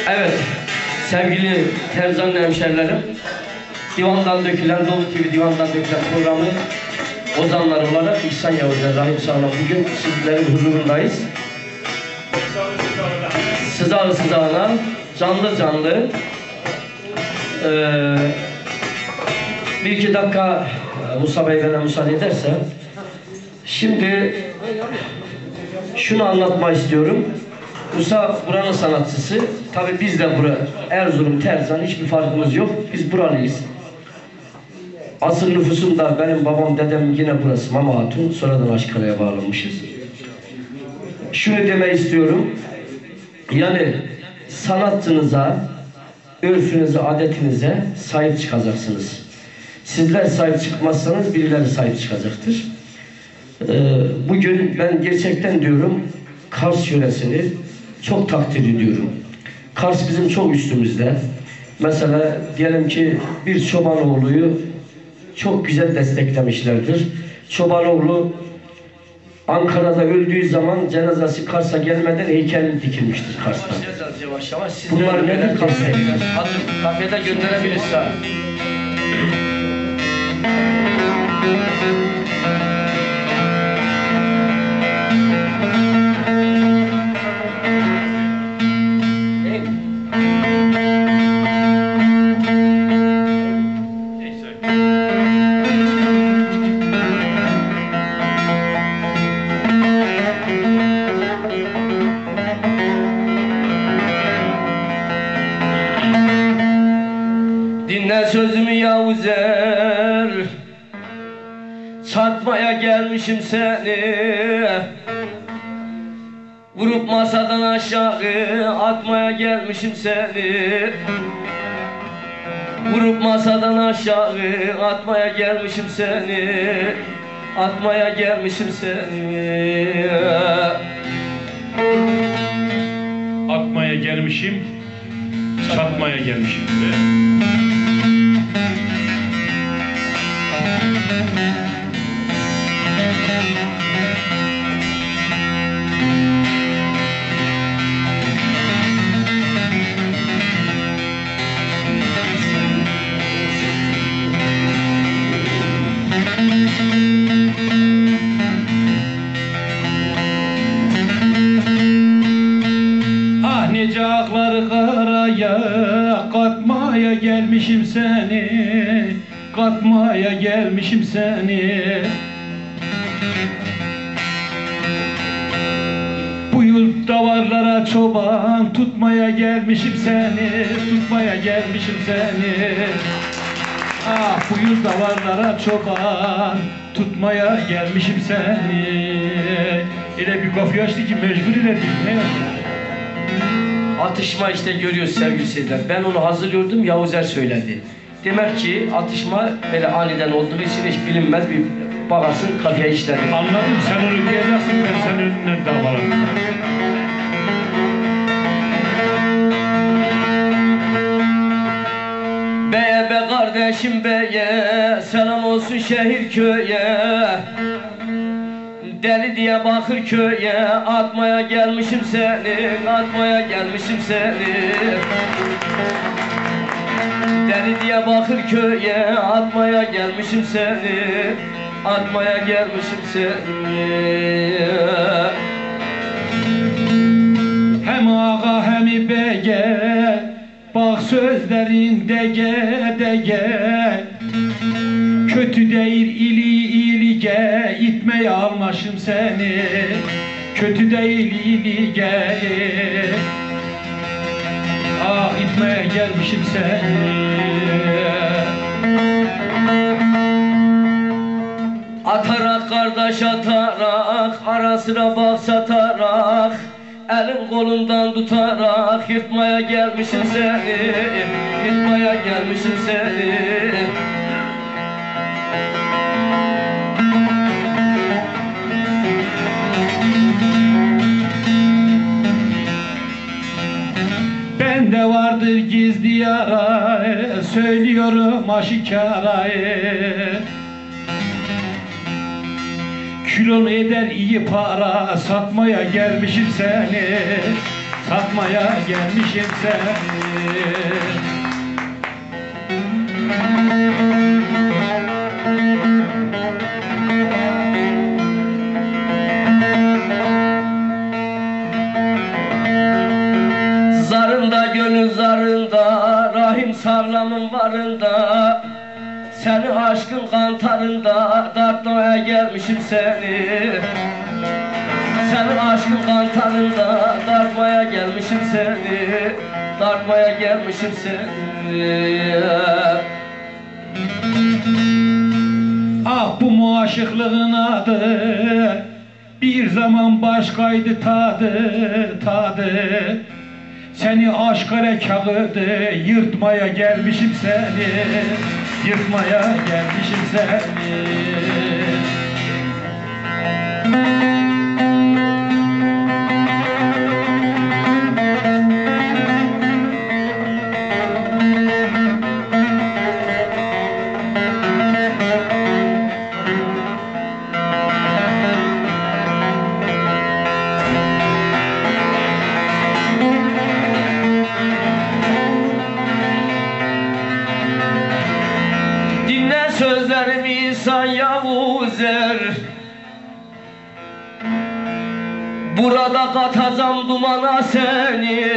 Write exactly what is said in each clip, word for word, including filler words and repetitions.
Evet, sevgili Terzan hemşerilerim, Divandan Dökülen, Dolu T V Divandan Dökülen programı ozanlar olarak İhsan Yavuz'la Rahim Sağlam bugün sizlerin huzurundayız. Sızağı sızağına, canlı canlı ee, bir iki dakika Musa Bey bana müsaade ederse şimdi şunu anlatmak istiyorum. Musa buranın sanatçısı. Tabi biz de bura Erzurum, Terzan hiçbir farkımız yok. Biz buralıyız. Asıl nüfusum da benim babam, dedem yine burası Mama Hatun. Sonradan Aşkara'ya bağlanmışız. Şunu demek istiyorum. Yani sanatçınıza, örfünüze, adetinize sahip çıkacaksınız. Sizler sahip çıkmazsanız birileri sahip çıkacaktır. Ee, bugün ben gerçekten diyorum Kars yöresini çok takdir ediyorum. Kars bizim çok üstümüzde. Mesela diyelim ki bir Çobanoğlu'yu çok güzel desteklemişlerdir. Çobanoğlu Ankara'da öldüğü zaman cenazesi Kars'a gelmeden heykeli dikilmiştir Kars'ta. Yavaş yavaş bunlar nedir? Hadi kafede gönderebilirsin. Dinle sözümü Yavuzer, satmaya gelmişim seni. Vurup masadan aşağı atmaya gelmişim seni. Vurup masadan aşağı atmaya gelmişim seni. Atmaya gelmişim seni. Atmaya gelmişim, satmaya gelmişim. Ah nice akları karaya katmaya gelmişim seni, katmaya gelmişim seni. Bu yıl davarlara çoban tutmaya gelmişim seni, tutmaya gelmişim seni. Ah bu yıl davarlara çoban tutmaya gelmişim seni. Öyle bir kapıyı açtı ki mecbur iledik. Ne? Atışma işte görüyoruz sevgili seyirciler. Ben onu hazırlıyordum, Yavuzer söyledi. Demek ki atışma böyle aniden olduğu için hiç bilinmez bir babasın kafaya işledi. Anladım, sen onu diyeceksin, ben senin önünden davalarım. Beye be kardeşim beye, selam olsun şehir köye. Deli diye Bakırköy'e atmaya gelmişim seni, atmaya gelmişim seni. Deli diye Bakırköy'e atmaya gelmişim seni, atmaya gelmişim seni. Hem ağa hem bege, bak sözlerin dege dege. Kötü değil ili ilige, itmeye almışım seni. Kötü değil ilige, ah itmeye gelmişim seni. Atarak kardeş atarak, ara sıra bak satarak, elin kolundan tutarak yırtmaya gelmişim seni, yırtmaya gelmişim seni. Bende vardır gizli yara, söylüyorum aşikara. Kilolu eder iyi para, satmaya gelmişim seni. satmaya gelmişim seni. Zarında gönül zarında, rahim sarlamın varında, seni aşkın kantarında, dartmaya gelmişim seni. Seni aşkın kantarında, dartmaya gelmişim seni, dartmaya gelmişim seni. Ah bu muaşıklığın adı, bir zaman başkaydı tadı, tadı. Seni aşk kare kağıdı, yırtmaya gelmişim seni, yırtmaya gelmişim seni. Dinle sözlerimi İhsan Yavuzer, burada katacağım dumana seni.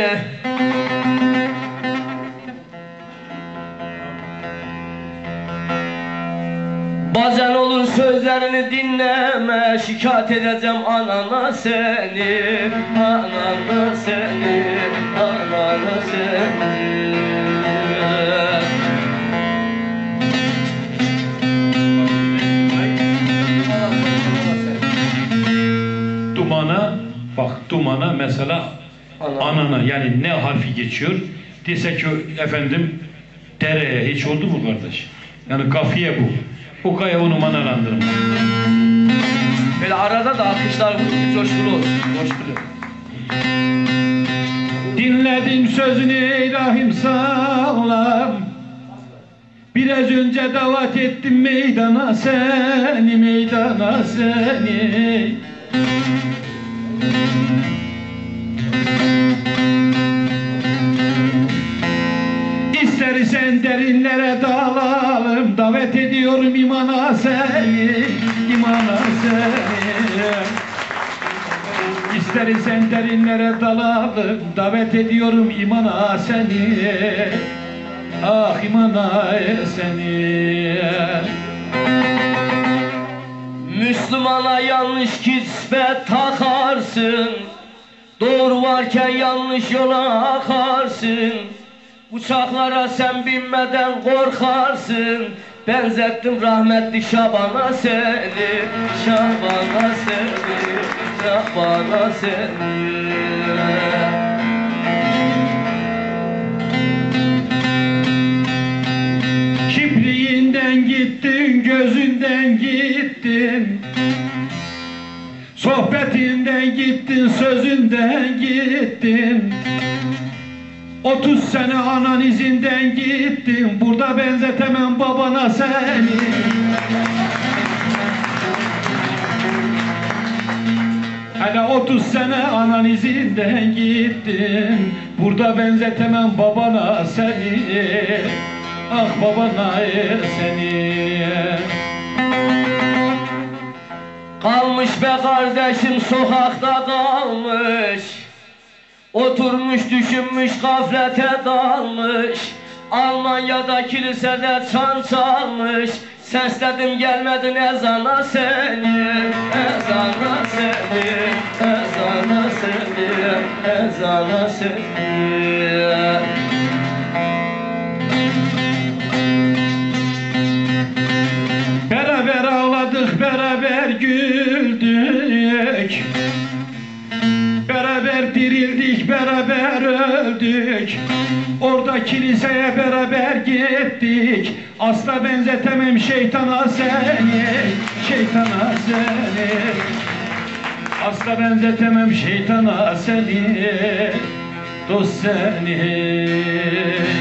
Bazen olur sözlerini dinleme, şikayet edeceğim anana seni, anana seni, anana seni. Dumana, bak dumana mesela Ana. anana, yani ne harfi geçiyor? Dese ki efendim dereye, hiç oldu mu kardeş? Yani kafiye bu. Bu gaya onu manalandırma. Böyle arada da alkışlar vurup coşkulu olur. Coşkulu. Dinledim sözünü ey rahim sağlam, biraz önce davet ettim meydana seni, meydana seni. İstersen derinlere dalalım, davet ediyorum imana seni, imana seni. İstersen derinlere dalalım, davet ediyorum imana seni, ah imana seni. Müslümana yanlış kisbet takarsın, doğru varken yanlış yola akarsın. Uçaklara sen binmeden korkarsın, benzettim rahmetli Şaban'a seni, Şaban'a seni, Şaban'a seni. Kipriğinden gittin, gözünden gittin, sohbetinden gittin, sözünden gittin. Otuz sene anan izinden gittin, burada benzetemem babana seni. Hele otuz sene anan izinden gittin, burada benzetemem babana seni, ah babana seni. Kalmış be kardeşim sokakta kalmış, oturmuş düşünmüş gaflete dalmış. Almanya'da kilisede çan çalmış, sesledim gelmedin ezana seni, ezana seni, ezana seni, ezana seni. Beraber ağladık, beraber güldük, beraber dirildik, beraber öldük. Orada kiliseye beraber gittik. Asla benzetemem şeytana seni, şeytana seni. Asla benzetemem şeytana seni, dost seni.